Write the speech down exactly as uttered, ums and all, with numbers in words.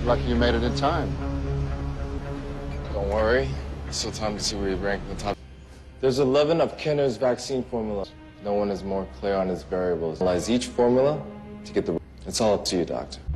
Lucky you made it in time. Don't worry. Still time to see where you rank in the top. There's eleven of Kenner's vaccine formulas. No one is more clear on its variables. Analyze each formula to get the... It's all up to you, doctor.